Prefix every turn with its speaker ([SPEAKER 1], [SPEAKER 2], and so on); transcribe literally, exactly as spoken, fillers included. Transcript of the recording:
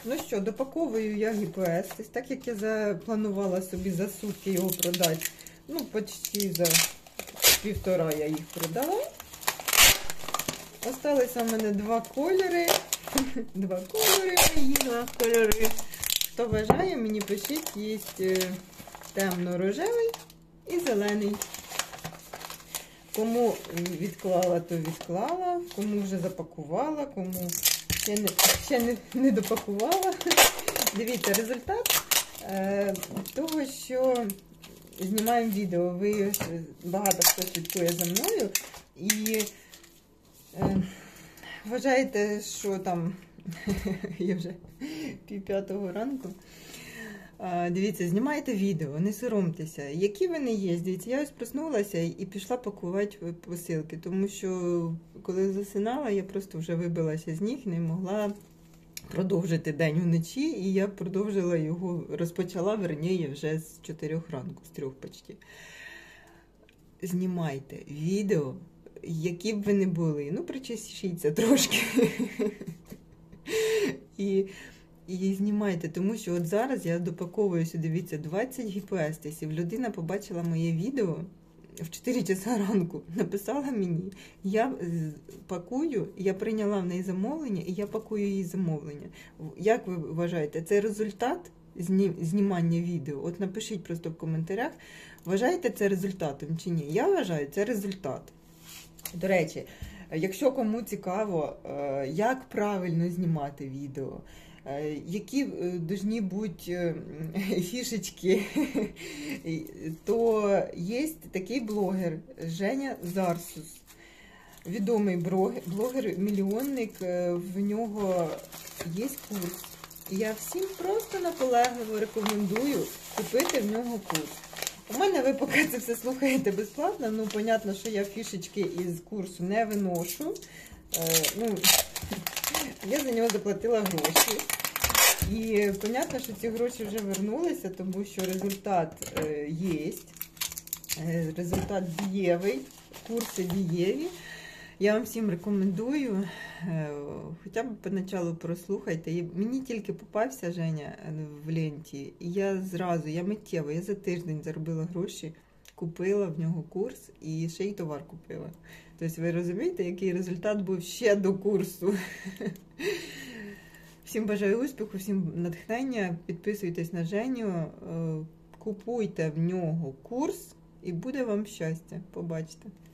[SPEAKER 1] Ну що, допаковую я ГПС. Так як я запланувала собі за сутки його продати, ну, почти за півтора я їх продала. Осталися в мене два кольори. Два кольори мої, два кольори. Хто бажає, мені пишіть, є темно-рожевий і зелений. Кому відклала, то відклала, кому вже запакувала, кому ще не, ще не, не допакувала. Дивіться, результат е, того, що знімаємо відео. Ви багато хто слідкує за мною і е, вважаєте, що там я вже пів п'ятого ранку. Дивіться, знімайте відео, не соромтеся. Які вони є? Дивіться, я ось проснулася і пішла пакувати посилки, тому що коли засинала, я просто вже вибилася з ніг, не могла продовжити день вночі, і я продовжила його, розпочала, верніше, вже з чотирьох ранку, з трьох почти. Знімайте відео, які б ви не були. Ну, причешіться трошки. І... І знімайте, тому що от зараз я допаковую сюди, дивіться, двадцять гіпоестесів. Людина побачила моє відео в чотири часа ранку, написала мені, я пакую, я прийняла в неї замовлення, і я пакую її замовлення. Як ви вважаєте, це результат знімання відео? От напишіть просто в коментарях, вважаєте це результатом чи ні? Я вважаю, це результат. До речі, якщо кому цікаво, як правильно знімати відео, які повинні бути фішечки, то є такий блогер Женя Зарсус. Відомий блогер, мільйонник, в нього є курс. І я всім просто наполегливо рекомендую купити в нього курс. У мене ви поки це все слухаєте безплатно, ну, понятно, що я фішечки із курсу не виношу. Ну, я за нього заплатила гроші. І понятно, що ці гроші вже вернулися, тому що результат е, є. Е, результат дієвий, курси дієві. Я вам всім рекомендую, е, хоча б поначалу прослухайте. І мені тільки попався Женя в ленті, і я зразу, я миттєво, я за тиждень заробила гроші, купила в нього курс і ще й товар купила. Тобто ви розумієте, який результат був ще до курсу. Всім бажаю успіху, всім натхнення, підписуйтесь на Женю, купуйте в нього курс і буде вам щастя, побачите.